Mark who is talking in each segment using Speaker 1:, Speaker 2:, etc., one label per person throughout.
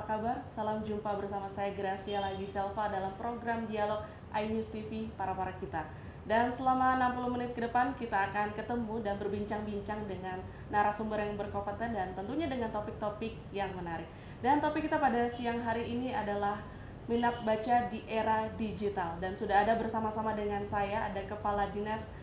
Speaker 1: apa kabar? Salam jumpa bersama saya Gracia Lagi Selva dalam program Dialog iNews TV para kita. Dan selama 60 menit ke depan kita akan ketemu dan berbincang-bincang dengan narasumber yang berkompeten dan tentunya dengan topik-topik yang menarik. Dan topik kita pada siang hari ini adalah minat baca di era digital. Dan sudah ada bersama-sama dengan saya ada Kepala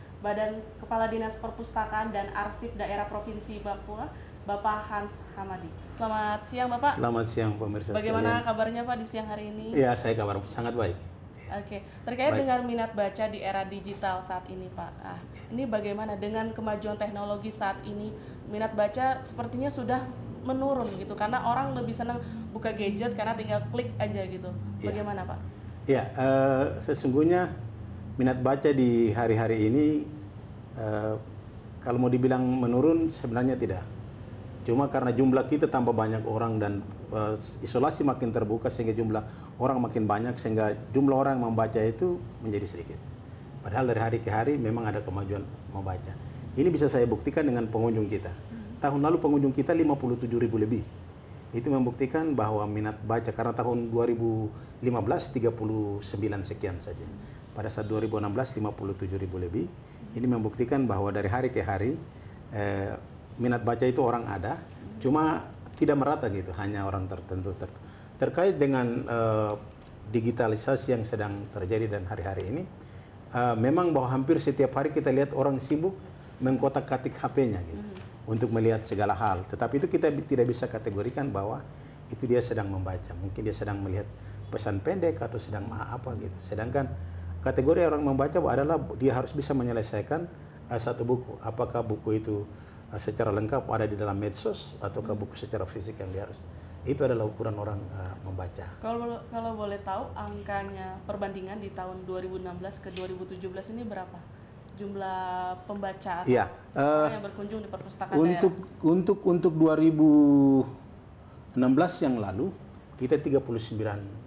Speaker 1: Dinas Perpustakaan dan Arsip Daerah Provinsi Papua, Bapak Hans Hamadi. Selamat siang Bapak.
Speaker 2: Selamat siang pemirsa
Speaker 1: Bagaimana
Speaker 2: sekalian.
Speaker 1: kabarnya Pak di siang hari ini?
Speaker 2: Ya, saya kabar sangat baik.
Speaker 1: Oke, terkait
Speaker 2: Baik.
Speaker 1: dengan minat baca di era digital saat ini Pak. Ini bagaimana dengan kemajuan teknologi saat ini? Minat baca sepertinya sudah menurun gitu karena orang lebih senang buka gadget karena tinggal klik aja gitu. Bagaimana Pak?
Speaker 2: Ya, sesungguhnya minat baca di hari-hari ini kalau mau dibilang menurun sebenarnya tidak. Cuma karena jumlah kita tambah banyak orang dan isolasi makin terbuka sehingga jumlah orang makin banyak sehingga jumlah orang yang membaca itu menjadi sedikit. Padahal dari hari ke hari memang ada kemajuan membaca. Ini bisa saya buktikan dengan pengunjung kita. Tahun lalu pengunjung kita 57.000 lebih. Itu membuktikan bahwa minat baca karena tahun 2015 39 sekian saja. Pada saat 2016 57.000 lebih. Ini membuktikan bahwa dari hari ke hari minat baca itu orang ada, cuma tidak merata gitu, hanya orang tertentu. Terkait dengan digitalisasi yang sedang terjadi dan hari-hari ini, memang bahwa hampir setiap hari kita lihat orang sibuk mengkotak-katik HP-nya gitu, untuk melihat segala hal. Tetapi itu kita tidak bisa kategorikan bahwa itu dia sedang membaca. Mungkin dia sedang melihat pesan pendek atau sedang apa gitu. Sedangkan kategori orang membaca adalah dia harus bisa menyelesaikan satu buku. Apakah buku itu secara lengkap ada di dalam medsos ataukah buku secara fisik yang dia harus. Itu adalah ukuran orang membaca.
Speaker 1: Kalau boleh tahu angkanya perbandingan di tahun 2016 ke 2017 ini berapa? Jumlah pembaca atau orang yang berkunjung di perpustakaan daerah?
Speaker 2: Untuk 2016 yang lalu kita 39.000.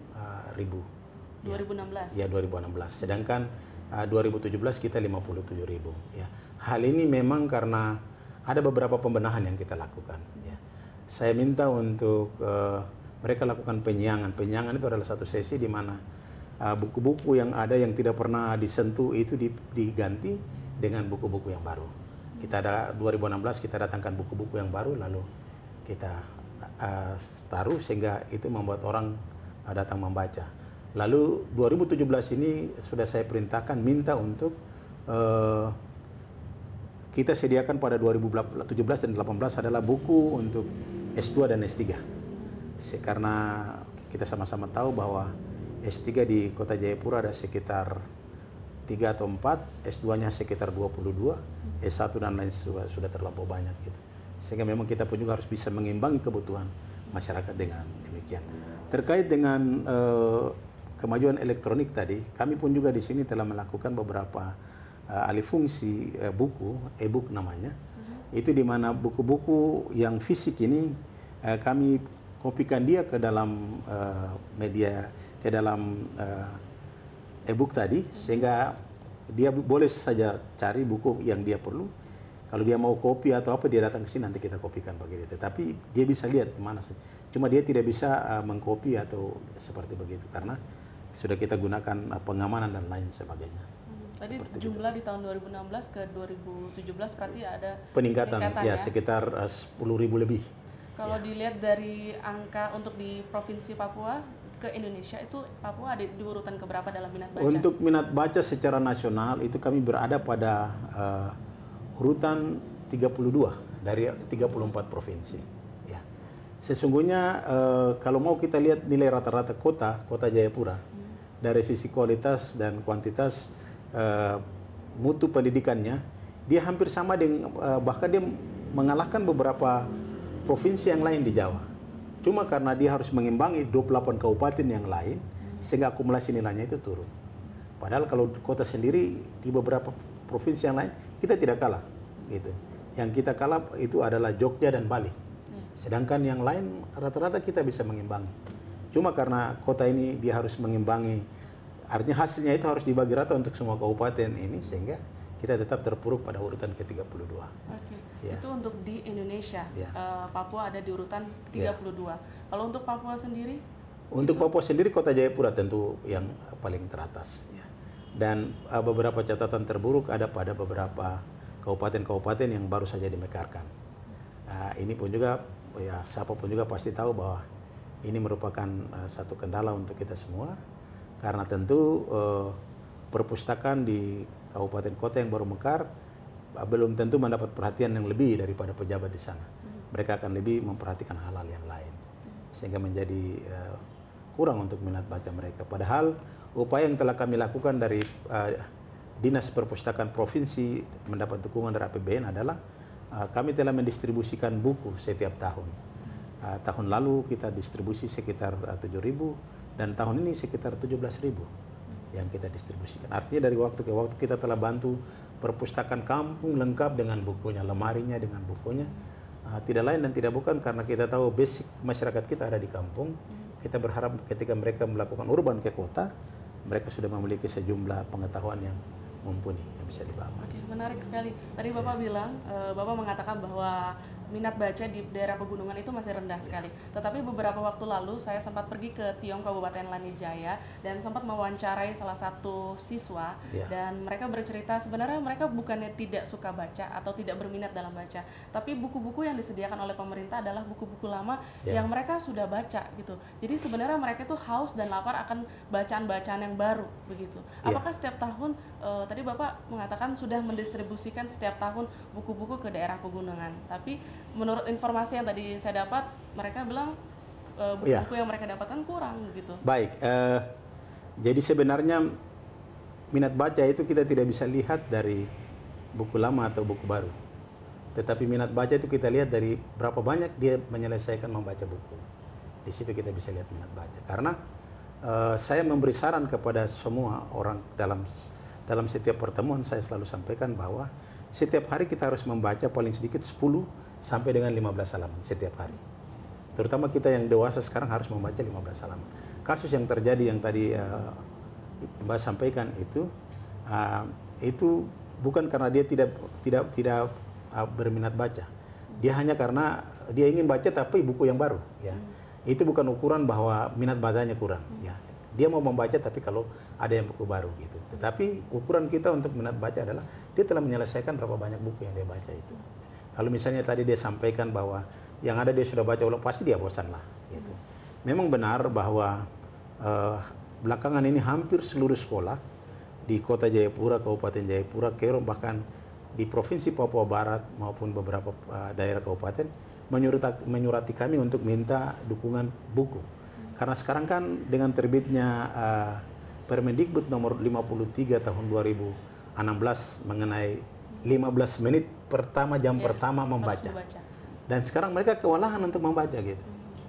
Speaker 1: 2016.
Speaker 2: Ya 2016. Sedangkan 2017 kita 57.000. Ya. Hal ini memang karena ada beberapa pembenahan yang kita lakukan. Ya. Saya minta untuk mereka lakukan penyiangan. Penyiangan itu adalah satu sesi di mana buku-buku yang ada yang tidak pernah disentuh itu diganti dengan buku-buku yang baru. Kita ada 2016 kita datangkan buku-buku yang baru lalu kita taruh sehingga itu membuat orang datang membaca. Lalu 2017 ini sudah saya perintahkan minta untuk kita sediakan pada 2017 dan 2018 adalah buku untuk S2 dan S3. Karena kita sama-sama tahu bahwa S3 di Kota Jayapura ada sekitar 3 atau 4, S2-nya sekitar 22, S1 dan lain sudah terlampau banyak gitu. Sehingga memang kita pun juga harus bisa mengimbangi kebutuhan masyarakat dengan demikian. Terkait dengan kemajuan elektronik tadi, kami pun juga di sini telah melakukan beberapa alih fungsi buku, e-book namanya. Itu di mana buku-buku yang fisik ini kami kopikan dia ke dalam media, ke dalam e-book tadi, sehingga dia boleh saja cari buku yang dia perlu. Kalau dia mau kopi atau apa, dia datang ke sini nanti kita kopikan bagi dia. Tetapi dia bisa lihat di mana saja. Cuma dia tidak bisa mengkopi atau seperti begitu karena sudah kita gunakan pengamanan dan lain sebagainya.
Speaker 1: Tadi jumlah di tahun 2016 ke 2017 berarti ada
Speaker 2: peningkatan ya sekitar 10.000 lebih.
Speaker 1: Kalau dilihat dari angka untuk di Provinsi Papua ke Indonesia itu Papua ada di urutan keberapa dalam minat baca?
Speaker 2: Untuk minat baca secara nasional itu kami berada pada urutan 32 dari 34 provinsi. Ya. Sesungguhnya kalau mau kita lihat nilai rata-rata kota Jayapura dari sisi kualitas dan kuantitas mutu pendidikannya dia hampir sama dengan bahkan dia mengalahkan beberapa provinsi yang lain di Jawa. Cuma karena dia harus mengimbangi 28 kabupaten yang lain sehingga akumulasi nilainya itu turun. Padahal kalau kota sendiri di beberapa provinsi yang lain kita tidak kalah gitu. Yang kita kalah itu adalah Jogja dan Bali. Sedangkan yang lain rata-rata kita bisa mengimbangi. Cuma karena kota ini dia harus mengimbangi, artinya hasilnya itu harus dibagi rata untuk semua kabupaten ini sehingga kita tetap terpuruk pada urutan ke-32.
Speaker 1: Oke.
Speaker 2: Ya.
Speaker 1: Itu untuk di Indonesia.
Speaker 2: Ya.
Speaker 1: Papua ada di urutan 32. Kalau untuk Papua sendiri?
Speaker 2: Untuk Papua sendiri, Kota Jayapura tentu yang paling teratas. Ya. Dan beberapa catatan terburuk ada pada beberapa kabupaten-kabupaten yang baru saja dimekarkan. Ini pun juga, ya siapapun juga pasti tahu bahwa ini merupakan satu kendala untuk kita semua, karena tentu perpustakaan di kabupaten kota yang baru mekar belum tentu mendapat perhatian yang lebih daripada pejabat di sana. Mereka akan lebih memperhatikan hal-hal yang lain, sehingga menjadi kurang untuk minat baca mereka. Padahal upaya yang telah kami lakukan dari Dinas Perpustakaan Provinsi mendapat dukungan dari APBN adalah kami telah mendistribusikan buku setiap tahun. Tahun lalu kita distribusi sekitar 7.000 dan tahun ini sekitar 17.000 yang kita distribusikan. Artinya dari waktu ke waktu kita telah bantu perpustakaan kampung lengkap dengan bukunya, lemarinya dengan bukunya. Tidak lain dan tidak bukan karena kita tahu basic masyarakat kita ada di kampung. Kita berharap ketika mereka melakukan urban ke kota, mereka sudah memiliki sejumlah pengetahuan yang mumpuni yang bisa dibawa.
Speaker 1: Oke, menarik sekali. Tadi Bapak bilang, Bapak mengatakan bahwa minat baca di daerah pegunungan itu masih rendah sekali. Tetapi beberapa waktu lalu saya sempat pergi ke Tiong Kabupaten Lanijaya dan sempat mewawancarai salah satu siswa dan mereka bercerita sebenarnya mereka bukannya tidak suka baca atau tidak berminat dalam baca, tapi buku-buku yang disediakan oleh pemerintah adalah buku-buku lama yang mereka sudah baca gitu. Jadi sebenarnya mereka itu haus dan lapar akan bacaan-bacaan yang baru begitu. Apakah setiap tahun tadi Bapak mengatakan sudah mendistribusikan setiap tahun buku-buku ke daerah pegunungan, tapi menurut informasi yang tadi saya dapat, mereka bilang buku-buku yang mereka dapatkan kurang begitu.
Speaker 2: Baik, jadi sebenarnya minat baca itu kita tidak bisa lihat dari buku lama atau buku baru. Tetapi minat baca itu kita lihat dari berapa banyak dia menyelesaikan membaca buku. Di situ kita bisa lihat minat baca. Karena saya memberi saran kepada semua orang dalam setiap pertemuan, saya selalu sampaikan bahwa setiap hari kita harus membaca paling sedikit 10 sampai dengan 15 halaman setiap hari. Terutama kita yang dewasa sekarang harus membaca 15 halaman. Kasus yang terjadi yang tadi Mbak sampaikan itu bukan karena dia tidak berminat baca. Dia hanya karena dia ingin baca tapi buku yang baru, ya. Itu bukan ukuran bahwa minat bacanya kurang, ya. Dia mau membaca tapi kalau ada yang buku baru gitu. Tetapi ukuran kita untuk minat baca adalah dia telah menyelesaikan berapa banyak buku yang dia baca itu. Kalau misalnya tadi dia sampaikan bahwa yang ada dia sudah baca ulang, pasti dia bosan lah gitu. Memang benar bahwa belakangan ini hampir seluruh sekolah di Kota Jayapura, Kabupaten Jayapura, Kerom, bahkan di Provinsi Papua Barat maupun beberapa daerah kabupaten menyurati kami untuk minta dukungan buku. Karena sekarang kan dengan terbitnya Permendikbud nomor 53 tahun 2016 mengenai 15 menit pertama pertama membaca. Dan sekarang mereka kewalahan untuk membaca gitu.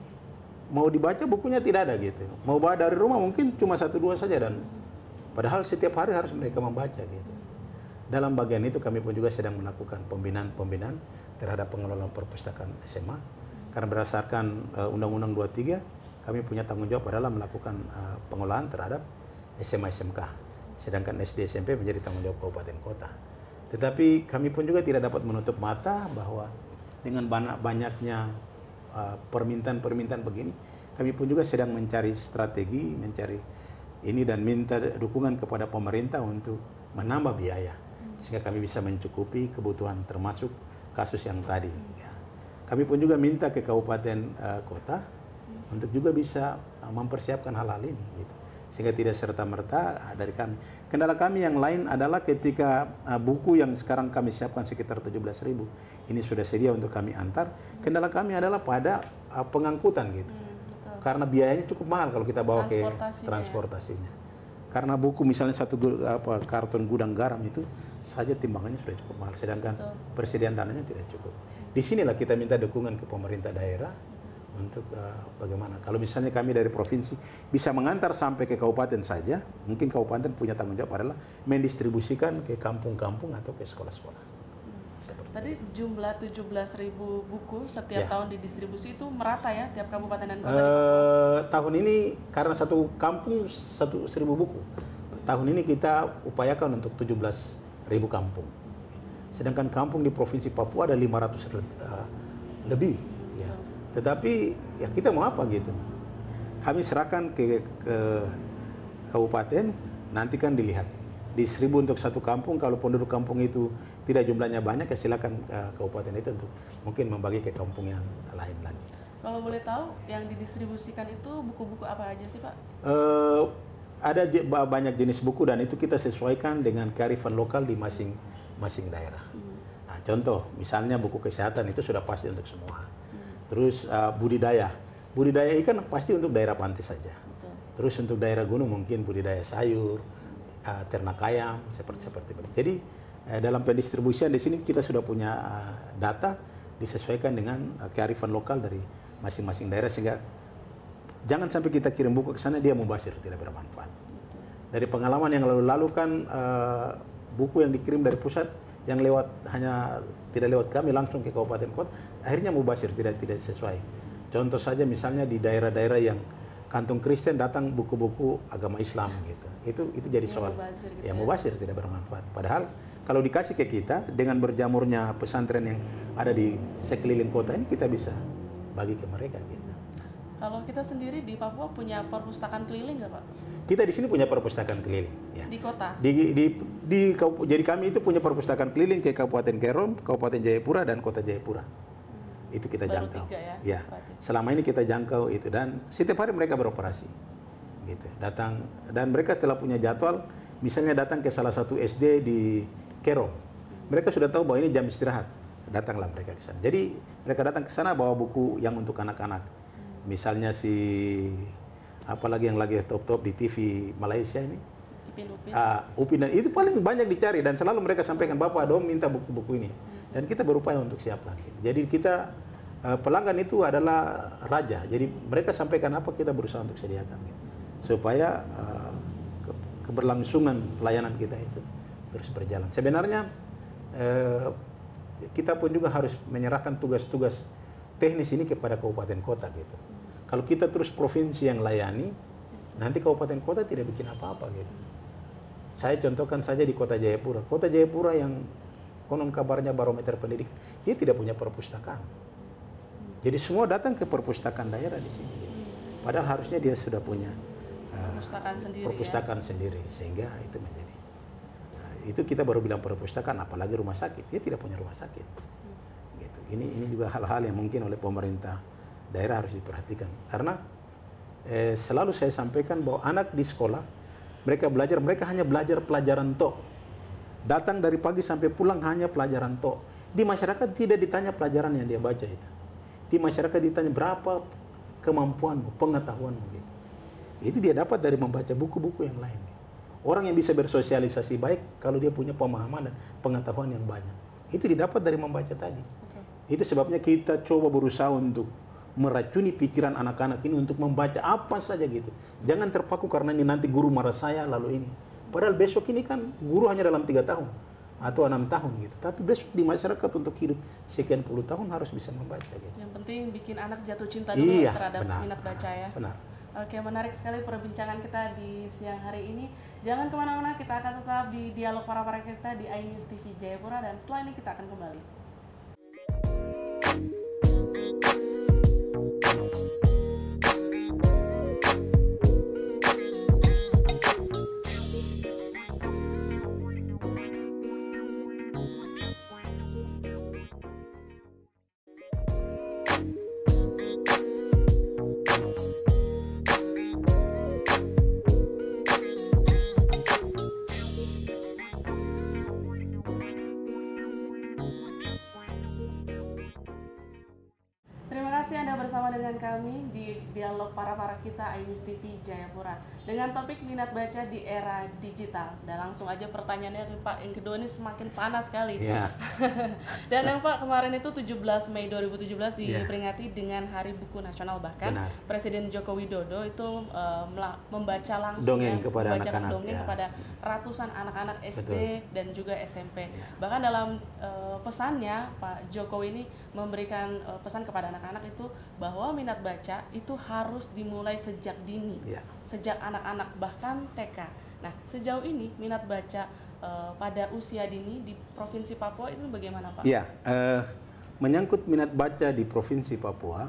Speaker 2: Mau dibaca bukunya tidak ada gitu. Mau bawa dari rumah mungkin cuma 1-2 saja dan padahal setiap hari harus mereka membaca gitu. Dalam bagian itu kami pun juga sedang melakukan pembinaan terhadap pengelolaan perpustakaan SMA. Karena berdasarkan Undang-Undang 23 kami punya tanggung jawab adalah melakukan pengelolaan terhadap SMA SMK. Sedangkan SD SMP menjadi tanggung jawab kabupaten kota. Tetapi kami pun juga tidak dapat menutup mata bahwa dengan banyaknya permintaan-permintaan begini, kami pun juga sedang mencari strategi, mencari ini dan minta dukungan kepada pemerintah untuk menambah biaya sehingga kami bisa mencukupi kebutuhan termasuk kasus yang tadi. Ya. Kami pun juga minta ke kabupaten kota untuk juga bisa mempersiapkan hal-hal ini, gitu. Sehingga tidak serta-merta dari kami. Kendala kami yang lain adalah ketika buku yang sekarang kami siapkan sekitar 17.000 ini sudah sedia untuk kami antar. Kendala kami adalah pada pengangkutan gitu. Karena biayanya cukup mahal kalau kita bawa ke transportasinya. Karena buku misalnya satu karton gudang garam itu saja timbangannya sudah cukup mahal. Sedangkan persediaan dananya tidak cukup. Disinilah kita minta dukungan ke pemerintah daerah untuk bagaimana. Kalau misalnya kami dari provinsi bisa mengantar sampai ke kabupaten saja, mungkin kabupaten punya tanggung jawab adalah mendistribusikan ke kampung-kampung atau ke sekolah-sekolah.
Speaker 1: Tadi jumlah 17.000 buku setiap tahun didistribusi itu merata ya tiap kabupaten dan kota di Papua?
Speaker 2: Tahun ini karena satu kampung 1.000 buku. Tahun ini kita upayakan untuk 17 ribu kampung. Sedangkan kampung di Provinsi Papua ada 500 lebih. Ya. Tetapi ya kita mau apa gitu. Kami serahkan ke kabupaten, nanti kan dilihat. Di 1.000 untuk satu kampung, kalau penduduk kampung itu tidak jumlahnya banyak, ya silakan kabupaten itu untuk mungkin membagi ke kampung yang lain lagi.
Speaker 1: Kalau boleh tahu, yang didistribusikan itu buku-buku apa aja sih Pak?
Speaker 2: Ada banyak jenis buku dan itu kita sesuaikan dengan kearifan lokal di masing-masing daerah. Nah, contoh, misalnya buku kesehatan itu sudah pasti untuk semua. Terus budidaya ikan pasti untuk daerah pantai saja.
Speaker 1: Betul.
Speaker 2: Terus untuk daerah gunung mungkin budidaya sayur, ternak ayam, seperti itu. Jadi dalam pendistribusian di sini kita sudah punya data disesuaikan dengan kearifan lokal dari masing-masing daerah sehingga jangan sampai kita kirim buku ke sana dia mubazir, tidak bermanfaat. Dari pengalaman yang lalu-lalu kan buku yang dikirim dari pusat yang tidak lewat kami langsung ke kabupaten kota akhirnya mubazir, tidak sesuai. Contoh saja misalnya di daerah-daerah yang kantung Kristen datang buku-buku agama Islam gitu. Itu jadi soal yang mubazir, tidak bermanfaat. Padahal kalau dikasih ke kita dengan berjamurnya pesantren yang ada di sekeliling kota ini kita bisa bagi ke mereka gitu.
Speaker 1: Kalau kita sendiri di Papua punya perpustakaan keliling nggak Pak?
Speaker 2: Kita di sini punya perpustakaan keliling. Ya.
Speaker 1: Di kota?
Speaker 2: Jadi kami itu punya perpustakaan keliling ke Kabupaten Kerom, Kabupaten Jayapura, dan Kota Jayapura. Itu kita
Speaker 1: baru
Speaker 2: jangkau.
Speaker 1: 3
Speaker 2: ya. Selama ini kita jangkau itu dan setiap hari mereka beroperasi. Gitu. Datang dan mereka setelah punya jadwal, misalnya datang ke salah satu SD di Kerom. Mereka sudah tahu bahwa ini jam istirahat. Datanglah mereka ke sana. Jadi mereka datang ke sana bawa buku yang untuk anak-anak. Misalnya apalagi yang lagi top-top di TV Malaysia ini. Upin dan itu paling banyak dicari dan selalu mereka sampaikan, Bapak Dom minta buku-buku ini. Dan kita berupaya untuk siapkan. Jadi kita pelanggan itu adalah raja. Jadi mereka sampaikan apa kita berusaha untuk sediakan. Supaya keberlangsungan pelayanan kita itu terus berjalan. Sebenarnya kita pun juga harus menyerahkan tugas-tugas teknis ini kepada kabupaten kota gitu. Kalau kita terus provinsi yang layani, nanti kabupaten kota tidak bikin apa-apa gitu. Saya contohkan saja di Kota Jayapura. Kota Jayapura yang konon kabarnya barometer pendidikan, dia tidak punya perpustakaan. Jadi semua datang ke perpustakaan daerah di sini. Gitu. Padahal harusnya dia sudah punya perpustakaan sendiri, sehingga itu menjadi. Itu kita baru bilang perpustakaan, apalagi rumah sakit. Dia tidak punya rumah sakit. Gitu. Ini juga hal-hal yang mungkin oleh pemerintah daerah harus diperhatikan. Karena selalu saya sampaikan bahwa anak di sekolah, mereka hanya belajar pelajaran tok. Datang dari pagi sampai pulang hanya pelajaran tok. Di masyarakat tidak ditanya pelajaran yang dia baca itu. Di masyarakat ditanya berapa kemampuanmu, pengetahuanmu. Gitu. Itu dia dapat dari membaca buku-buku yang lain. Gitu. Orang yang bisa bersosialisasi baik kalau dia punya pemahaman dan pengetahuan yang banyak. Itu didapat dari membaca tadi. Okay. Itu sebabnya kita coba berusaha untuk meracuni pikiran anak-anak ini untuk membaca apa saja gitu. Jangan terpaku karena ini nanti guru marah saya lalu ini. Padahal besok ini kan guru hanya dalam 3 tahun atau 6 tahun gitu. Tapi besok di masyarakat untuk hidup sekian puluh tahun harus bisa membaca gitu.
Speaker 1: Yang penting bikin anak jatuh cinta dulu terhadap minat baca ya.
Speaker 2: Benar.
Speaker 1: Oke, menarik sekali perbincangan kita di siang hari ini. Jangan kemana-mana, kita akan tetap di dialog para kita di iNews TV Jayapura dan setelah ini kita akan kembali. Anda bersama dengan kami di dialog para kita iNews TV Jayapura dengan topik minat baca di era digital. Dan langsung aja pertanyaannya Pak, yang kedua ini semakin panas sekali.
Speaker 2: Yeah.
Speaker 1: Dan yang Pak, kemarin itu 17 Mei 2017 diperingati dengan Hari Buku Nasional, bahkan Presiden Joko Widodo itu membaca langsung
Speaker 2: dongeng kepada anak-anak,
Speaker 1: kepada ratusan anak-anak SD dan juga SMP. Bahkan dalam pesannya Pak Jokowi ini memberikan pesan kepada anak-anak itu bahwa minat baca itu harus dimulai sejak dini, sejak anak-anak bahkan TK. Nah, sejauh ini minat baca pada usia dini di Provinsi Papua itu bagaimana Pak?
Speaker 2: Ya, menyangkut minat baca di Provinsi Papua,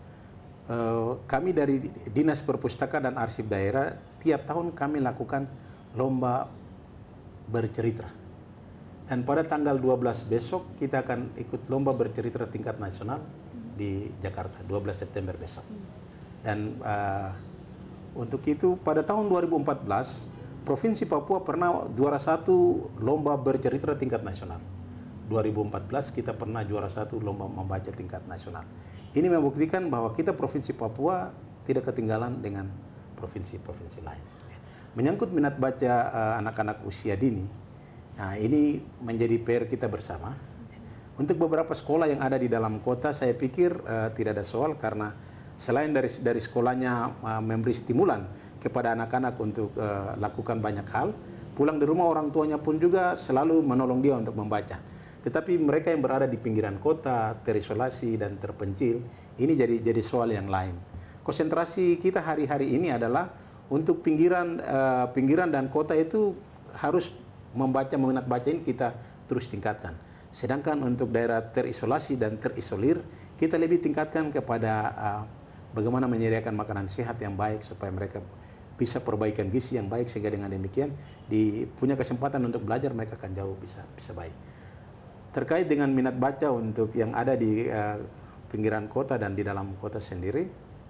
Speaker 2: kami dari Dinas Perpustakaan dan Arsip Daerah tiap tahun kami lakukan lomba bercerita. Dan pada tanggal 12 besok kita akan ikut lomba bercerita tingkat nasional di Jakarta, 12 September besok. Dan untuk itu pada tahun 2014 Provinsi Papua pernah juara 1 lomba bercerita tingkat nasional. 2014 kita pernah juara 1 lomba membaca tingkat nasional. Ini membuktikan bahwa kita Provinsi Papua tidak ketinggalan dengan provinsi-provinsi lain. Menyangkut minat baca anak-anak usia dini, nah ini menjadi PR kita bersama. Untuk beberapa sekolah yang ada di dalam kota, saya pikir tidak ada soal karena selain dari sekolahnya memberi stimulan kepada anak-anak untuk lakukan banyak hal, pulang di rumah orang tuanya pun juga selalu menolong dia untuk membaca. Tetapi mereka yang berada di pinggiran kota, terisolasi dan terpencil, ini jadi soal yang lain. Konsentrasi kita hari-hari ini adalah untuk pinggiran dan kota itu harus membaca, minat baca ini kita terus tingkatkan. Sedangkan untuk daerah terisolasi dan terisolir, kita lebih tingkatkan kepada bagaimana menyediakan makanan sehat yang baik supaya mereka bisa perbaikan gizi yang baik, sehingga dengan demikian punya kesempatan untuk belajar mereka akan jauh bisa baik. Terkait dengan minat baca untuk yang ada di pinggiran kota dan di dalam kota sendiri,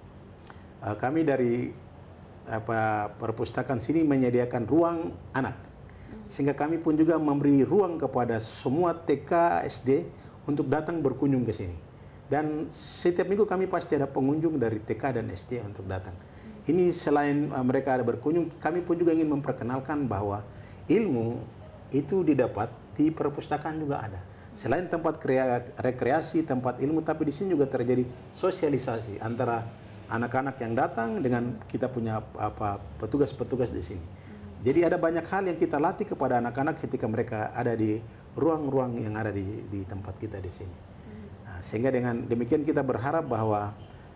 Speaker 2: kami dari perpustakaan sini menyediakan ruang anak, sehingga kami pun juga memberi ruang kepada semua TK, SD untuk datang berkunjung ke sini. Dan setiap minggu kami pasti ada pengunjung dari TK dan SD untuk datang. Ini selain mereka ada berkunjung, kami pun juga ingin memperkenalkan bahwa ilmu itu didapat di perpustakaan juga ada. Selain tempat rekreasi, tempat ilmu, tapi di sini juga terjadi sosialisasi antara anak-anak yang datang dengan kita punya petugas-petugas di sini. Jadi ada banyak hal yang kita latih kepada anak-anak ketika mereka ada di ruang-ruang yang ada di tempat kita di sini. Nah, sehingga dengan demikian kita berharap bahwa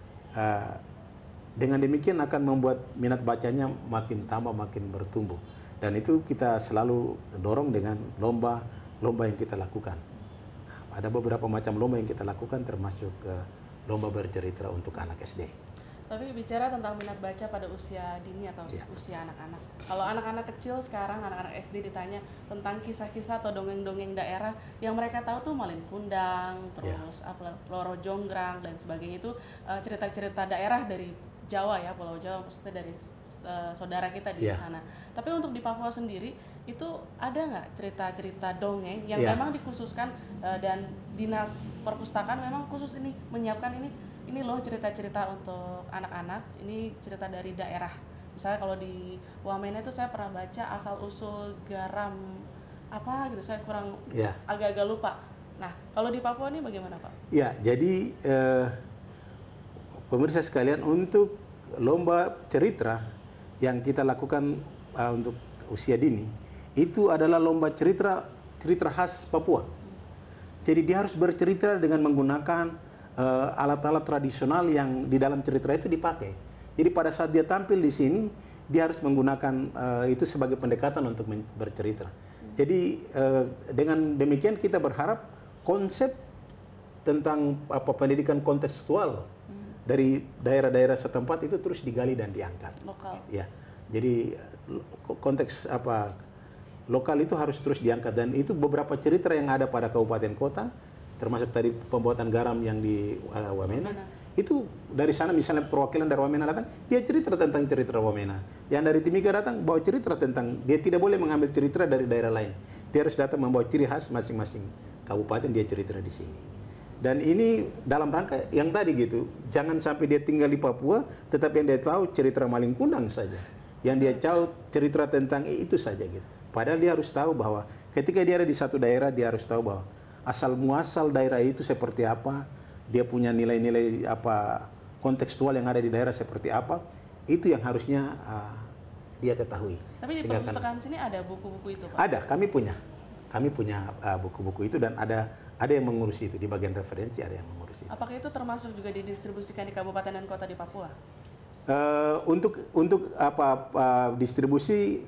Speaker 2: dengan demikian akan membuat minat bacanya makin tambah, makin bertumbuh. Dan itu kita selalu dorong dengan lomba yang kita lakukan. Nah, ada beberapa macam lomba yang kita lakukan termasuk lomba bercerita untuk anak SD.
Speaker 1: Tapi bicara tentang minat baca pada usia dini atau usia anak-anak. Kalau anak-anak kecil sekarang, anak-anak SD ditanya tentang kisah-kisah atau dongeng-dongeng daerah yang mereka tahu tuh Malin Kundang, terus Loro Jonggrang dan sebagainya, itu cerita-cerita daerah dari Jawa ya, Pulau Jawa, maksudnya dari saudara kita di sana. Tapi untuk di Papua sendiri itu ada nggak cerita-cerita dongeng yang memang dikhususkan dan Dinas Perpustakaan memang khusus ini menyiapkan ini loh cerita-cerita untuk anak-anak, ini cerita dari daerah. Misalnya kalau di Wamena itu saya pernah baca asal usul garam apa gitu, saya kurang agak-agak lupa. Nah, kalau di Papua ini bagaimana Pak?
Speaker 2: Ya, jadi pemirsa sekalian, untuk lomba cerita yang kita lakukan untuk usia dini, itu adalah lomba cerita khas Papua. Jadi dia harus bercerita dengan menggunakan alat-alat tradisional yang di dalam cerita itu dipakai. Jadi pada saat dia tampil di sini, dia harus menggunakan itu sebagai pendekatan untuk bercerita. Jadi dengan demikian kita berharap konsep tentang pendidikan kontekstual dari daerah-daerah setempat itu terus digali dan diangkat.
Speaker 1: Lokal.
Speaker 2: Ya, jadi konteks lokal itu harus terus diangkat, dan itu beberapa cerita yang ada pada kabupaten kota, termasuk tadi pembuatan garam yang di Wamena. Itu dari sana misalnya perwakilan dari Wamena datang, dia cerita tentang cerita Wamena. Yang dari Timika datang bawa cerita tentang, dia tidak boleh mengambil cerita dari daerah lain. Dia harus datang membawa ciri khas masing-masing kabupaten, dia cerita di sini. Dan ini dalam rangka yang tadi gitu, jangan sampai dia tinggal di Papua, tetapi yang dia tahu cerita Malin Kundang saja. Yang dia tahu cerita tentang itu saja gitu. Padahal dia harus tahu bahwa ketika dia ada di satu daerah, dia harus tahu bahwa asal muasal daerah itu seperti apa, dia punya nilai-nilai kontekstual yang ada di daerah seperti apa, itu yang harusnya dia ketahui.
Speaker 1: Tapi di perpustakaan sini ada buku-buku itu Pak?
Speaker 2: Ada, kami punya buku-buku itu, dan ada yang mengurus itu di bagian referensi, ada yang mengurus itu.
Speaker 1: Apakah itu termasuk juga didistribusikan di kabupaten dan kota di Papua?
Speaker 2: Untuk distribusi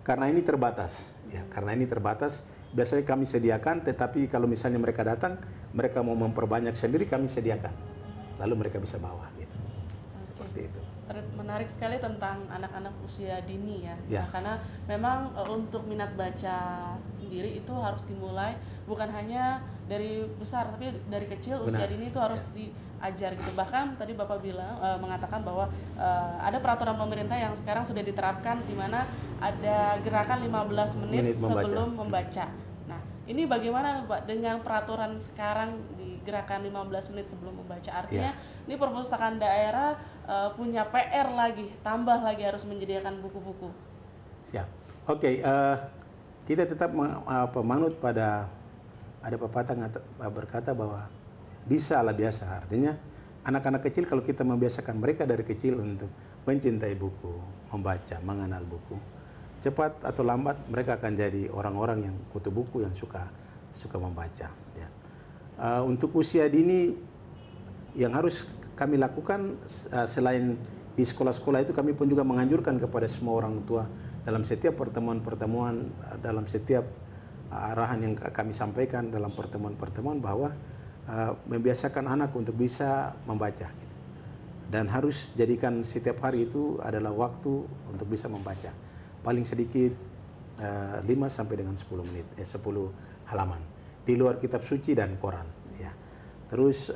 Speaker 2: karena ini terbatas, ya, karena ini terbatas. Biasanya kami sediakan, tetapi kalau misalnya mereka datang, mereka mau memperbanyak sendiri, kami sediakan, lalu mereka bisa bawa, gitu. Seperti itu.
Speaker 1: Menarik sekali tentang anak-anak usia dini ya.
Speaker 2: Ya.
Speaker 1: Nah, karena memang untuk minat baca sendiri itu harus dimulai bukan hanya dari besar, tapi dari kecil.
Speaker 2: Benar.
Speaker 1: Usia dini itu harus diajar gitu. Bahkan tadi Bapak bilang mengatakan bahwa ada peraturan pemerintah yang sekarang sudah diterapkan, di mana ada gerakan 15 menit sebelum membaca. Nah, ini bagaimana Pak dengan peraturan sekarang di gerakan 15 menit sebelum membaca? Artinya ini perpustakaan daerah punya PR lagi, tambah lagi harus menyediakan buku-buku.
Speaker 2: Siap. Oke, kita tetap manut pada ada pepatah berkata bahwa bisa lah biasa. Artinya anak-anak kecil kalau kita membiasakan mereka dari kecil untuk mencintai buku, membaca, mengenal buku, cepat atau lambat mereka akan jadi orang-orang yang kutu buku, yang suka membaca. Ya. Untuk usia dini yang harus kami lakukan selain di sekolah-sekolah itu, kami pun juga menganjurkan kepada semua orang tua dalam setiap pertemuan-pertemuan, dalam setiap arahan yang kami sampaikan dalam pertemuan-pertemuan bahwa membiasakan anak untuk bisa membaca, gitu. Dan harus jadikan setiap hari itu adalah waktu untuk bisa membaca paling sedikit 5 sampai dengan 10 menit, 10 halaman di luar kitab suci dan koran, ya. Terus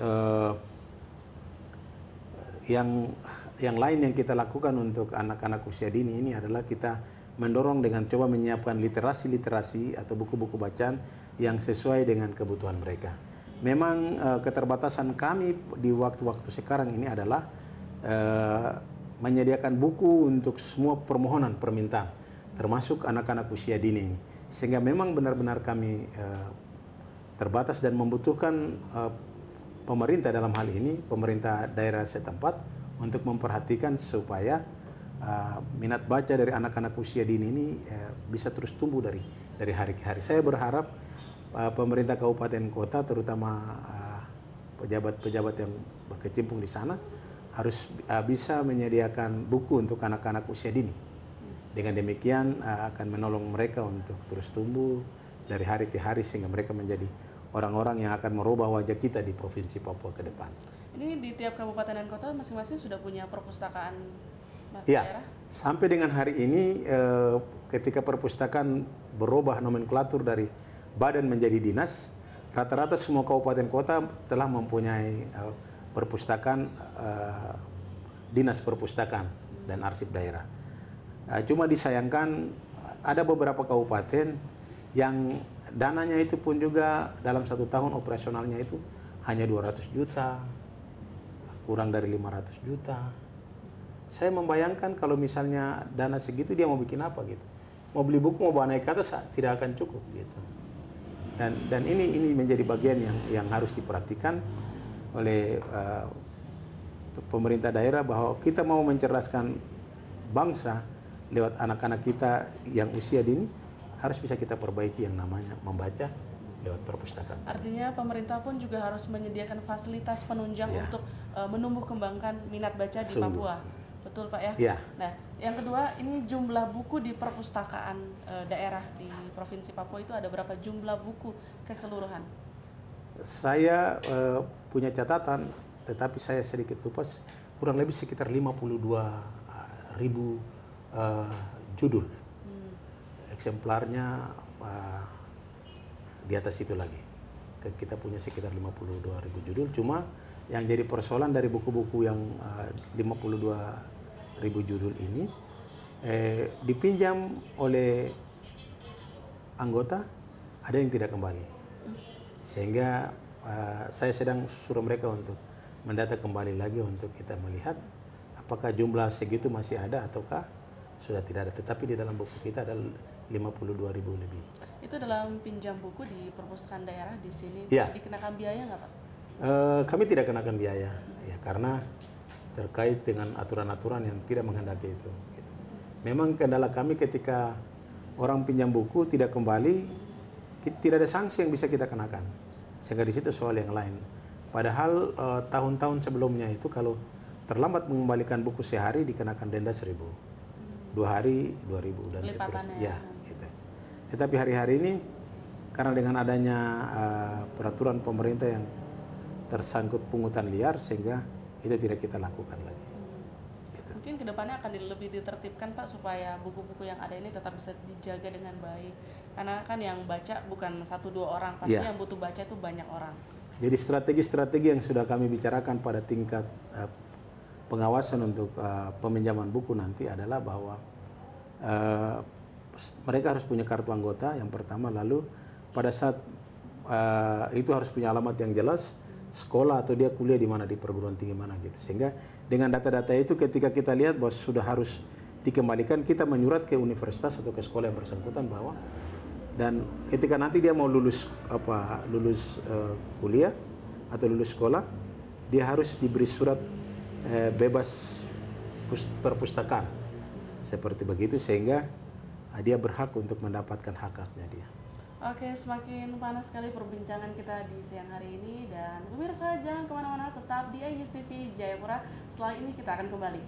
Speaker 2: yang lain yang kita lakukan untuk anak-anak usia dini ini adalah kita mendorong dengan coba menyiapkan literasi-literasi atau buku-buku bacaan yang sesuai dengan kebutuhan mereka. Memang keterbatasan kami di waktu-waktu sekarang ini adalah menyediakan buku untuk semua permohonan permintaan, termasuk anak-anak usia dini ini. Sehingga memang benar-benar kami terbatas dan membutuhkan pemerintah dalam hal ini, pemerintah daerah setempat, untuk memperhatikan supaya minat baca dari anak-anak usia dini ini bisa terus tumbuh dari hari ke hari. Saya berharap pemerintah kabupaten kota, terutama pejabat-pejabat yang berkecimpung di sana, harus bisa menyediakan buku untuk anak-anak usia dini. Dengan demikian akan menolong mereka untuk terus tumbuh dari hari ke hari, sehingga mereka menjadi orang-orang yang akan merubah wajah kita di Provinsi Papua ke depan.
Speaker 1: Ini di tiap kabupaten dan kota masing-masing sudah punya perpustakaan
Speaker 2: daerah? Sampai dengan hari ini ketika perpustakaan berubah nomenklatur dari badan menjadi dinas, rata-rata semua kabupaten kota telah mempunyai perpustakaan, dinas perpustakaan dan arsip daerah. Cuma disayangkan ada beberapa kabupaten yang dananya itu pun juga dalam 1 tahun operasionalnya itu hanya 200 juta, kurang dari 500 juta. Saya membayangkan kalau misalnya dana segitu dia mau bikin apa gitu. Mau beli buku, mau bawa naik ke atas, tidak akan cukup gitu. Dan ini menjadi bagian yang harus diperhatikan oleh pemerintah daerah, bahwa kita mau mencerdaskan bangsa lewat anak-anak kita yang usia dini, harus bisa kita perbaiki yang namanya membaca lewat perpustakaan.
Speaker 1: Artinya pemerintah pun juga harus menyediakan fasilitas penunjang untuk menumbuh kembangkan minat baca di Papua. Betul Pak ya?
Speaker 2: Ya.
Speaker 1: Nah, yang kedua, ini jumlah buku di perpustakaan daerah di Provinsi Papua itu ada berapa jumlah buku keseluruhan?
Speaker 2: Saya punya catatan, tetapi saya sedikit lupa, kurang lebih sekitar 52.000 judul. Eksemplarnya di atas itu lagi. Kita punya sekitar 52.000 judul. Cuma yang jadi persoalan dari buku-buku yang 52.000 judul ini dipinjam oleh anggota, ada yang tidak kembali. Sehingga saya sedang suruh mereka untuk mendata kembali lagi untuk kita melihat apakah jumlah segitu masih ada ataukah sudah tidak ada. Tetapi di dalam buku kita ada 52.000 lebih.
Speaker 1: Itu dalam pinjam buku di perpustakaan daerah di sini dikenakan biaya nggak Pak?
Speaker 2: Kami tidak kenakan biaya, ya, karena terkait dengan aturan-aturan yang tidak menghendaki itu. Memang kendala kami ketika orang pinjam buku tidak kembali, tidak ada sanksi yang bisa kita kenakan. Sehingga di situ soal yang lain. Padahal tahun-tahun sebelumnya itu kalau terlambat mengembalikan buku sehari dikenakan denda 1.000. 2 hari 2.000 dan
Speaker 1: Pelipatannya.
Speaker 2: seterusnya. Ya, gitu. Tetapi hari-hari ini karena dengan adanya peraturan pemerintah yang tersangkut pungutan liar sehingga itu tidak kita lakukan lagi. Gitu.
Speaker 1: Mungkin kedepannya akan lebih ditertibkan Pak supaya buku-buku yang ada ini tetap bisa dijaga dengan baik. Karena kan yang baca bukan 1-2 orang, pasti yang butuh baca itu banyak orang.
Speaker 2: Jadi strategi-strategi yang sudah kami bicarakan pada tingkat pengawasan untuk peminjaman buku nanti adalah bahwa mereka harus punya kartu anggota yang pertama, lalu pada saat itu harus punya alamat yang jelas, sekolah atau dia kuliah di mana, di perguruan tinggi mana gitu. Sehingga dengan data-data itu ketika kita lihat bahwa sudah harus dikembalikan, kita menyurat ke universitas atau ke sekolah yang bersangkutan bahwa, dan ketika nanti dia mau lulus kuliah atau lulus sekolah, dia harus diberi surat bebas perpustakaan seperti begitu, sehingga dia berhak untuk mendapatkan hak-haknya dia.
Speaker 1: Oke, semakin panas sekali perbincangan kita di siang hari ini, dan pemirsa jangan kemana-mana, tetap di iNews TV Jayapura. Setelah ini kita akan kembali.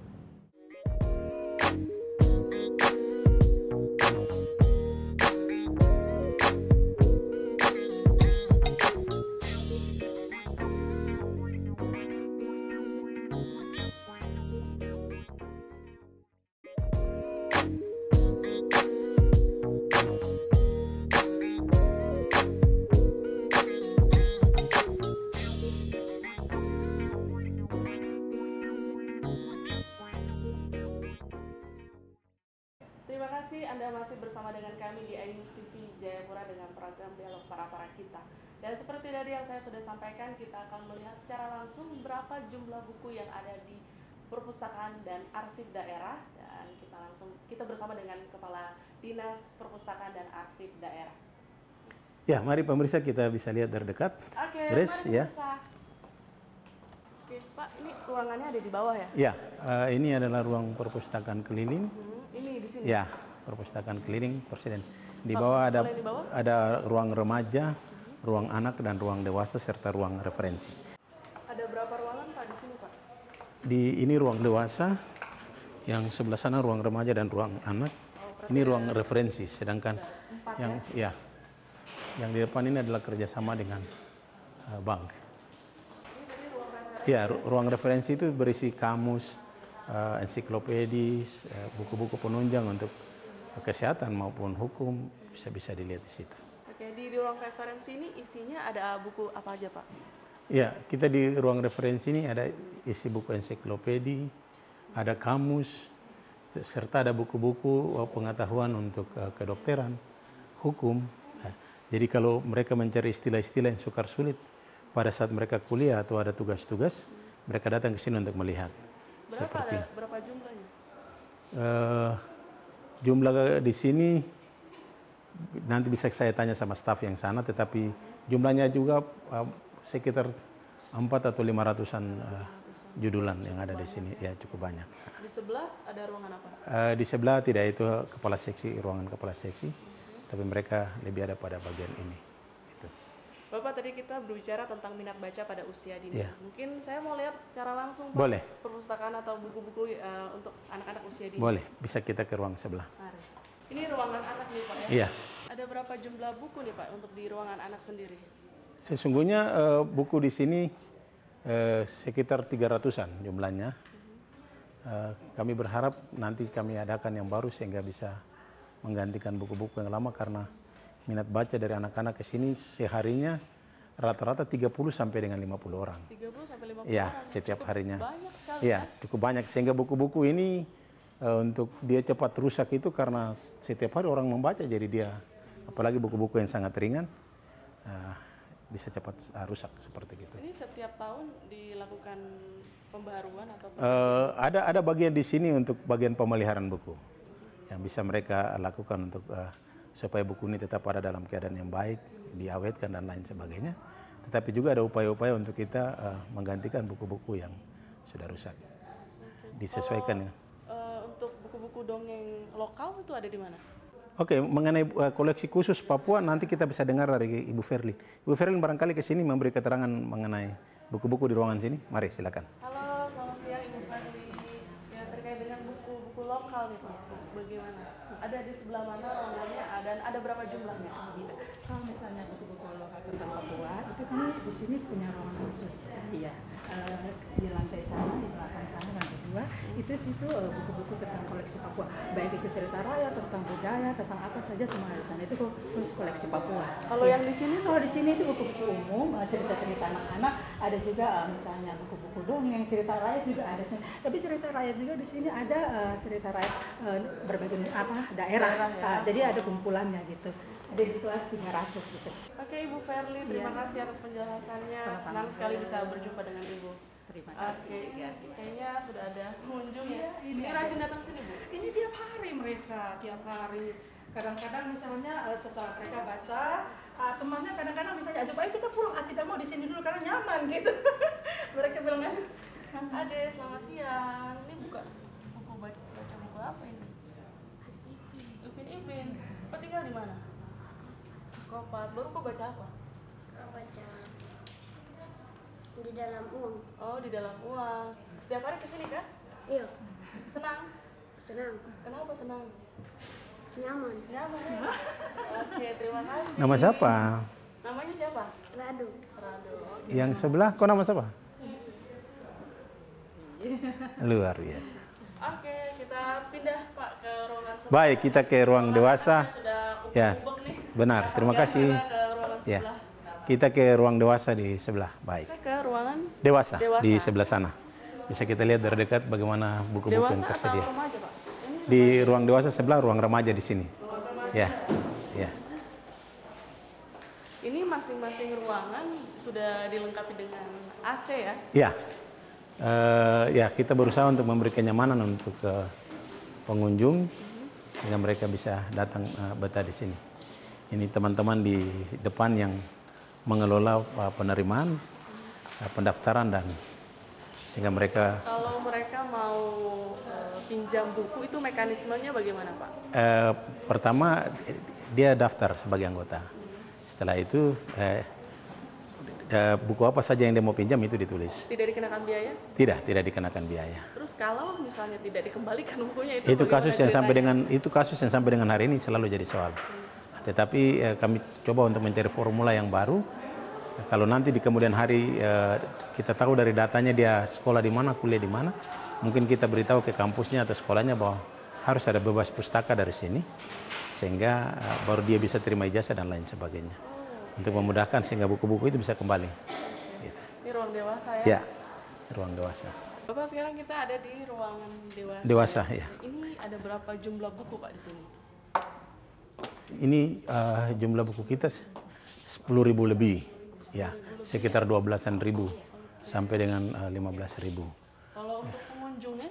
Speaker 1: Terima kasih Anda masih bersama dengan kami di iNews TV Jayapura dengan program Dialog Para Kita. Dan seperti tadi yang saya sudah sampaikan, kita akan melihat secara langsung berapa jumlah buku yang ada di perpustakaan dan arsip daerah, dan kita bersama dengan Kepala Dinas Perpustakaan dan Arsip Daerah.
Speaker 2: Ya, mari pemirsa kita bisa lihat dari dekat.
Speaker 1: Oke,
Speaker 2: Grace,
Speaker 1: mari
Speaker 2: ya.
Speaker 1: pemirsa. Oke, Pak, ini ruangannya ada di bawah ya?
Speaker 2: Ya, ini adalah ruang perpustakaan keliling.
Speaker 1: Ini di sini.
Speaker 2: Ya, perpustakaan keliling Presiden. Di bawah ada ruang remaja, ruang anak dan ruang dewasa serta ruang referensi.
Speaker 1: Ada berapa ruangan Pak di sini, Pak?
Speaker 2: Ini ruang dewasa, yang sebelah sana ruang remaja dan ruang anak. Ini ruang referensi, sedangkan yang di depan ini adalah kerjasama dengan bank. Ya, ruang referensi itu berisi kamus, ensiklopedis, buku-buku penunjang untuk kesehatan maupun hukum, bisa dilihat di situ.
Speaker 1: Oke, di ruang referensi ini isinya ada buku apa aja, Pak?
Speaker 2: Ya, kita di ruang referensi ini ada isi buku ensiklopedi, ada kamus, serta ada buku-buku pengetahuan untuk kedokteran, hukum. Jadi kalau mereka mencari istilah-istilah yang sukar sulit pada saat mereka kuliah atau ada tugas-tugas, mereka datang ke sini untuk melihat.
Speaker 1: Berapa jumlahnya?
Speaker 2: Jumlah di sini nanti bisa saya tanya sama staf yang sana, tetapi jumlahnya juga sekitar 4 atau 500-an judulan yang ada di sini, ya cukup banyak.
Speaker 1: Di sebelah ada ruangan apa?
Speaker 2: Di sebelah tidak, itu kepala seksi, ruangan kepala seksi, tapi mereka lebih ada pada bagian ini. Gitu.
Speaker 1: Bapak, tadi kita berbicara tentang minat baca pada usia dini.
Speaker 2: Yeah.
Speaker 1: Mungkin saya mau lihat secara langsung, Pak,
Speaker 2: boleh,
Speaker 1: perpustakaan atau buku-buku untuk anak-anak usia dini.
Speaker 2: Boleh, bisa kita ke ruang sebelah.
Speaker 1: Mari. Ini ruangan anak nih, Pak, ya?
Speaker 2: Iya.
Speaker 1: Ada berapa jumlah buku nih, Pak, untuk di ruangan anak sendiri?
Speaker 2: Sesungguhnya buku di sini sekitar 300-an jumlahnya. Kami berharap nanti kami adakan yang baru sehingga bisa menggantikan buku-buku yang lama, karena minat baca dari anak-anak ke sini seharinya rata-rata 30 sampai dengan 50 orang.
Speaker 1: 30 sampai 50
Speaker 2: ya,
Speaker 1: orang.
Speaker 2: setiap
Speaker 1: Cukup
Speaker 2: harinya.
Speaker 1: Banyak sekali.
Speaker 2: Iya, cukup banyak, sehingga buku-buku ini untuk dia cepat rusak itu karena setiap hari orang membaca, jadi dia, apalagi buku-buku yang sangat ringan, bisa cepat rusak seperti gitu.
Speaker 1: Ini setiap tahun dilakukan pembaharuan atau
Speaker 2: ada bagian di sini untuk bagian pemeliharaan buku yang bisa mereka lakukan untuk supaya buku ini tetap ada dalam keadaan yang baik, diawetkan dan lain sebagainya. Tetapi juga ada upaya-upaya untuk kita menggantikan buku-buku yang sudah rusak. Disesuaikan.
Speaker 1: Untuk buku-buku dongeng lokal itu ada di mana?
Speaker 2: Oke, mengenai koleksi khusus Papua nanti kita bisa dengar dari Ibu Ferli. Ibu Ferli barangkali ke sini memberi keterangan mengenai buku-buku di ruangan sini. Mari silakan.
Speaker 1: Halo, selamat siang Ibu Ferli. Ya, terkait dengan banyak buku-buku lokal nih Pak. Bagaimana? Ada di sebelah mana ruangannya dan ada berapa jumlahnya?
Speaker 3: Kalau misalnya buku-buku lokal tentang Papua, itu kami di sini punya ruangan khusus. Iya. Di lantai sana, di belakang sana, lantai 2, itu situ buku-buku tentang koleksi Papua. Baik itu cerita rakyat, tentang budaya, tentang apa saja semua di sana. Itu khusus koleksi Papua.
Speaker 1: Kalau yang di sini?
Speaker 3: Kalau di sini itu buku-buku umum, cerita-cerita anak-anak. Ada juga misalnya buku-buku dongeng, cerita rakyat juga ada. Tapi cerita rakyat juga di sini ada cerita rakyat berbagai daerah.
Speaker 1: Ya.
Speaker 3: Jadi ada kumpulannya gitu. Ada di kelas 300 gitu.
Speaker 1: Oke Ibu Verly, terima kasih atas penjelasannya.
Speaker 3: Sama-sama.
Speaker 1: Senang sekali bisa berjumpa dengan Ibu.
Speaker 3: Terima kasih.
Speaker 1: Kayaknya sudah ada pengunjung ya.
Speaker 3: Ini
Speaker 1: rajin datang sini Bu?
Speaker 3: Ini tiap hari mereka, tiap hari. Kadang-kadang misalnya setelah mereka baca, temannya kadang-kadang misalnya ajak, ayo kita pulang, tidak mau di sini dulu karena nyaman gitu. Mereka bilang,
Speaker 1: Ade, selamat siang. Ini buka buku baca buku apa ini? Upin. Kau tinggal di mana? Kopat. Baru kau baca apa?
Speaker 4: Baca di dalam uang.
Speaker 1: Oh, di dalam uang. Setiap hari kesini kan?
Speaker 4: Iya,
Speaker 1: Senang?
Speaker 4: senang,
Speaker 1: Kenapa senang?
Speaker 4: nyaman.
Speaker 1: Nyaman ya? Oke, terima kasih.
Speaker 2: Nama siapa?
Speaker 1: Namanya siapa?
Speaker 4: Radu.
Speaker 1: Rado.
Speaker 2: Yang sebelah, kau nama siapa? Luar biasa.
Speaker 1: Oke, kita pindah Pak ke ruangan sebelah.
Speaker 2: Baik, kita ke ruang dewasa.
Speaker 1: Sudah
Speaker 2: Ya,
Speaker 1: ubek nih.
Speaker 2: benar. Terima kasih.
Speaker 1: Kita ke ruangan
Speaker 2: Ya,
Speaker 1: sebelah.
Speaker 2: kita ke ruang dewasa di sebelah. Baik,
Speaker 1: Kita ke ruangan
Speaker 2: dewasa
Speaker 1: Dewasa.
Speaker 2: di sebelah sana. Bisa kita lihat dari dekat bagaimana buku-buku
Speaker 1: dewasa
Speaker 2: yang
Speaker 1: atau
Speaker 2: tersedia.
Speaker 1: remaja Pak? Ini
Speaker 2: Di ruang dewasa sebelah, ruang remaja di sini. Ya, ya.
Speaker 1: Ini masing-masing ruangan sudah dilengkapi dengan AC ya?
Speaker 2: Ya, ya kita berusaha untuk memberi kenyamanan untuk pengunjung sehingga mereka bisa datang betah di sini. Ini teman-teman di depan yang mengelola penerimaan, pendaftaran dan sehingga mereka
Speaker 1: Kalau mereka mau pinjam buku itu mekanismenya bagaimana Pak?
Speaker 2: pertama dia daftar sebagai anggota. Setelah itu buku apa saja yang dia mau pinjam itu ditulis.
Speaker 1: Tidak dikenakan biaya?
Speaker 2: Tidak dikenakan biaya.
Speaker 1: Terus kalau misalnya tidak dikembalikan bukunya
Speaker 2: Itu kasus yang sampai
Speaker 1: ceritanya?
Speaker 2: dengan itu kasus yang sampai dengan hari ini selalu jadi soal. Tetapi kami coba untuk mencari formula yang baru. Kalau nanti di kemudian hari kita tahu dari datanya dia sekolah di mana, kuliah di mana, mungkin kita beritahu ke kampusnya atau sekolahnya bahwa harus ada bebas pustaka dari sini, sehingga baru dia bisa terima ijazah dan lain sebagainya. Untuk memudahkan sehingga buku-buku itu bisa kembali. Gitu.
Speaker 1: Ini ruang dewasa ya?
Speaker 2: Ya, ruang dewasa.
Speaker 1: Bapak sekarang kita ada di ruangan dewasa.
Speaker 2: Dewasa, ya.
Speaker 1: Ini ada berapa jumlah buku Pak di sini?
Speaker 2: Ini jumlah buku kita 10.000 lebih, ya, sekitar 12.000 sampai dengan 15.000.
Speaker 1: Kalau untuk pengunjungnya?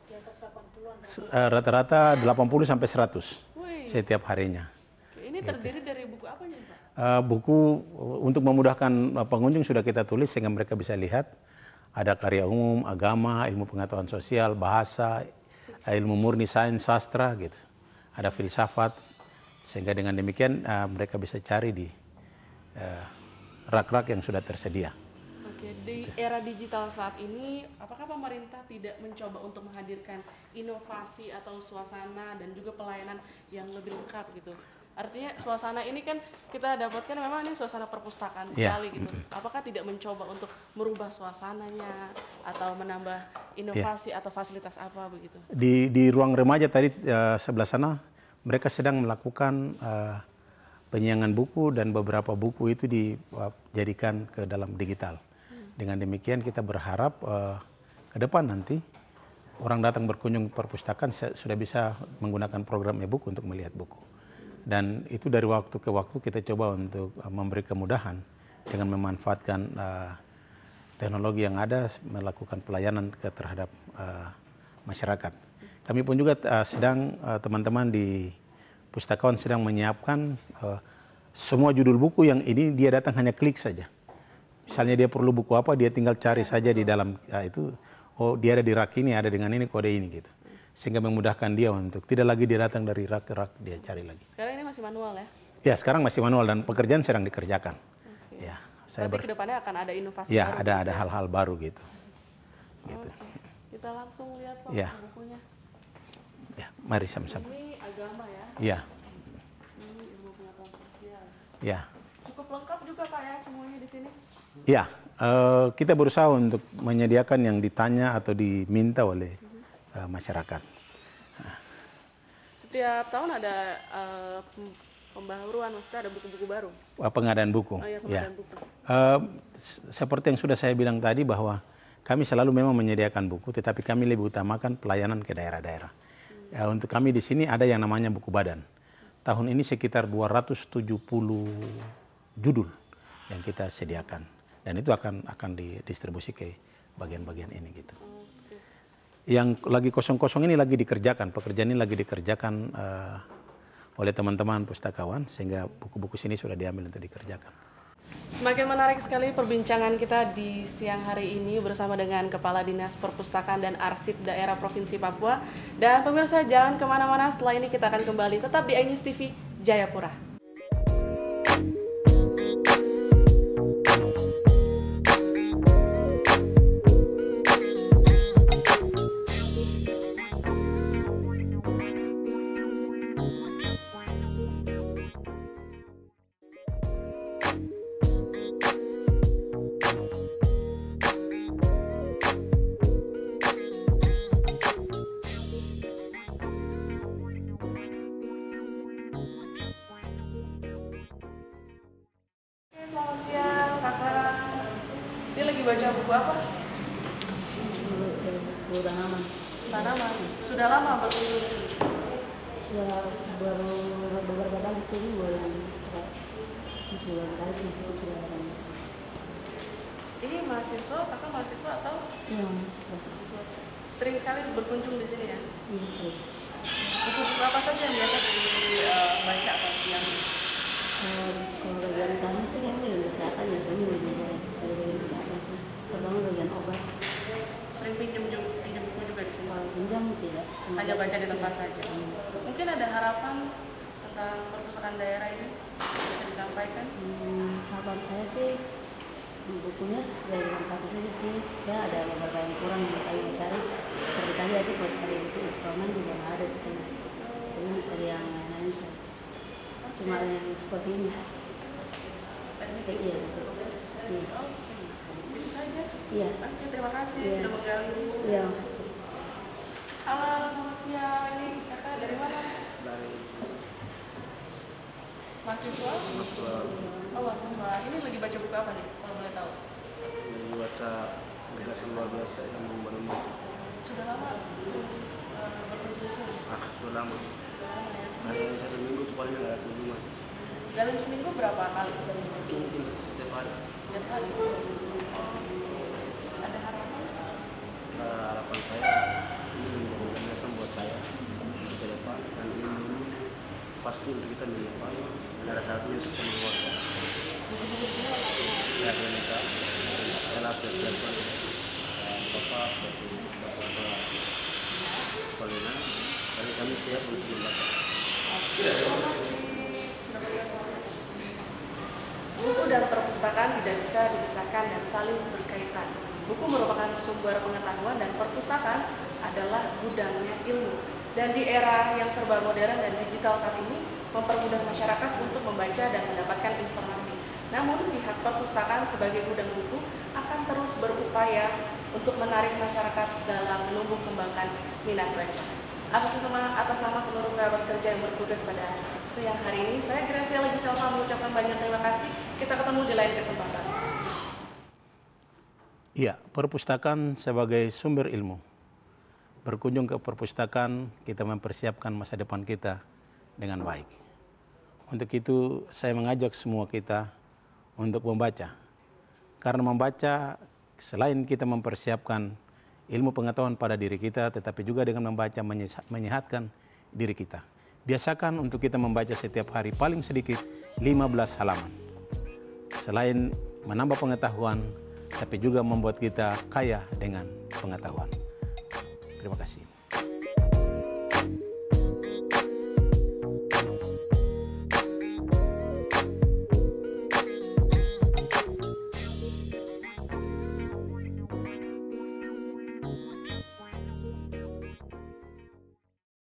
Speaker 2: Rata-rata 80 sampai 100
Speaker 1: Wih,
Speaker 2: setiap harinya.
Speaker 1: oke, ini terdiri dari buku apa nih Pak?
Speaker 2: Buku untuk memudahkan pengunjung sudah kita tulis sehingga mereka bisa lihat. Ada karya umum, agama, ilmu pengetahuan sosial, bahasa, ilmu murni, sains, sastra, gitu. Ada filsafat, sehingga dengan demikian mereka bisa cari di rak-rak yang sudah tersedia.
Speaker 1: Oke, di era digital saat ini, apakah pemerintah tidak mencoba untuk menghadirkan inovasi atau suasana dan juga pelayanan yang lebih lengkap gitu? Artinya suasana ini kan kita dapatkan memang ini suasana perpustakaan sekali gitu. Apakah tidak mencoba untuk merubah suasananya atau menambah inovasi atau fasilitas apa begitu?
Speaker 2: Di ruang remaja tadi sebelah sana mereka sedang melakukan penyiangan buku dan beberapa buku itu dijadikan ke dalam digital. Dengan demikian kita berharap ke depan nanti orang datang berkunjung ke perpustakaan sudah bisa menggunakan program e-book untuk melihat buku. Dan itu dari waktu ke waktu kita coba untuk memberi kemudahan dengan memanfaatkan teknologi yang ada melakukan pelayanan terhadap masyarakat. Kami pun juga sedang teman-teman di pustakawan sedang menyiapkan semua judul buku yang ini dia datang hanya klik saja. Misalnya dia perlu buku apa, dia tinggal cari saja di dalam itu, oh dia ada di rak ini, ada dengan ini, kode ini gitu. Sehingga memudahkan dia untuk tidak lagi dia datang dari rak ke rak, dia cari lagi.
Speaker 1: Sekarang ini masih manual ya?
Speaker 2: Ya, sekarang masih manual dan pekerjaan sedang dikerjakan.
Speaker 1: Oke.
Speaker 2: Ya,
Speaker 1: Tapi kedepannya akan ada inovasi
Speaker 2: ya
Speaker 1: baru.
Speaker 2: ada hal-hal baru gitu.
Speaker 1: Oke. Kita langsung lihat Pak
Speaker 2: Ya.
Speaker 1: bukunya.
Speaker 2: Mari sama-sama.
Speaker 1: Ini agama ya.
Speaker 2: Ya,
Speaker 1: Ini ilmu pengetahuan sosial.
Speaker 2: ya.
Speaker 1: Cukup lengkap juga Pak ya semuanya di sini.
Speaker 2: Ya, kita berusaha untuk menyediakan yang ditanya atau diminta oleh masyarakat.
Speaker 1: Setiap tahun ada pembaharuan, maksudnya ada buku-buku baru.
Speaker 2: Pengadaan buku.
Speaker 1: Oh iya,
Speaker 2: Ya.
Speaker 1: pengadaan buku.
Speaker 2: Seperti yang sudah saya bilang tadi bahwa kami selalu memang menyediakan buku, tetapi kami lebih utamakan pelayanan ke daerah-daerah. Ya, untuk kami di sini ada yang namanya buku badan. Tahun ini sekitar 270 judul yang kita sediakan, dan itu akan didistribusi ke bagian-bagian ini gitu. Yang lagi kosong-kosong ini lagi dikerjakan, pekerjaan ini lagi dikerjakan oleh teman-teman pustakawan, sehingga buku-buku sini sudah diambil untuk dikerjakan.
Speaker 1: Semakin menarik sekali perbincangan kita di siang hari ini bersama dengan Kepala Dinas Perpustakaan dan Arsip Daerah Provinsi Papua. Dan pemirsa jangan kemana-mana, setelah ini kita akan kembali tetap di iNews TV Jayapura. Selamat siang, Kakak. Ini lagi baca buku apa?
Speaker 5: Buku tanaman.
Speaker 1: Tanaman. Sudah lama berkunjung di sini?
Speaker 5: Sudah baru beberapa kali sini, sudah
Speaker 1: Ini mahasiswa, Kakak mahasiswa atau?
Speaker 5: iya mahasiswa.
Speaker 1: Sering sekali berkunjung di sini ya?
Speaker 5: Iya sih.
Speaker 1: Buku-buku apa saja yang biasa dibaca Pak? Yang
Speaker 5: Kalau bagian kami sih kami bagian kesehatan ya, kami lebih dari bagian kesehatan sih. Terutama bagian obat.
Speaker 1: sering pinjam buku juga di sini?
Speaker 5: Kalau pinjam tidak.
Speaker 1: Hanya baca di tempat saja. Mungkin ada harapan tentang perpustakaan daerah ini bisa disampaikan?
Speaker 5: Harapan saya sih bukunya supaya dilengkapi saja sih. Saya ada beberapa yang kurang yang kami cari. Seperti tadi aku buat cari buku instrumen juga nggak ada di sini. Jadi cari yang lain-lain saja. Cuma yang seperti ini. Iya, seperti ini.
Speaker 1: Itu saja?
Speaker 5: Iya.
Speaker 1: Oke, terima kasih
Speaker 5: Iya.
Speaker 1: sudah mengganggu.
Speaker 5: Iya.
Speaker 1: Halo, selamat siang. Ini Kakak dari mana?
Speaker 6: Dari
Speaker 1: Mahasiswa?
Speaker 6: mahasiswa
Speaker 1: Oh, mahasiswa. Ini lagi baca buku apa nih, kalau boleh tahu?
Speaker 6: yang baca gagasan luar biasa yang membangun
Speaker 1: Sudah lama berkunjung di sini?
Speaker 6: sudah lama.
Speaker 1: Sudah lama ya?
Speaker 6: Hari ini satu minggu tuh paling nggak ada kunjungan.
Speaker 1: Dalam seminggu berapa kali?
Speaker 6: Itu mungkin setiap hari.
Speaker 1: Setiap hari? Ada harapan?
Speaker 6: Harapan saya ini menjadi gagasan buat saya ke depan, dan ini dulu pasti untuk kita di depan, dan ada satunya untuk keluarga.
Speaker 1: Buku-buku sini apa?
Speaker 6: Ya, kita telah persiapkan Bapak seperti Bapak Palina, dan kami siap untuk membaca.
Speaker 1: Terima kasih sudah bergabung. Buku dan perpustakaan tidak bisa dipisahkan dan saling berkaitan. Buku merupakan sumber pengetahuan dan perpustakaan adalah gudangnya ilmu. Dan di era yang serba modern dan digital saat ini, mempermudah masyarakat untuk membaca dan mendapatkan informasi. Namun pihak perpustakaan sebagai gudang buku akan terus berupaya untuk menarik masyarakat dalam menumbuh kembangkan minat baca. Atas nama seluruh kerabat kerja yang bertugas pada siang hari ini, saya Gracia lagi Selva mengucapkan banyak terima kasih. Kita ketemu di lain kesempatan.
Speaker 2: Iya, perpustakaan sebagai sumber ilmu. Berkunjung ke perpustakaan, kita mempersiapkan masa depan kita dengan baik. Untuk itu, saya mengajak semua kita untuk membaca. Karena membaca, selain kita mempersiapkan ilmu pengetahuan pada diri kita, tetapi juga dengan membaca menyehatkan diri kita. Biasakan untuk kita membaca setiap hari paling sedikit 15 halaman. Selain menambah pengetahuan, tapi juga membuat kita kaya dengan pengetahuan. Terima kasih.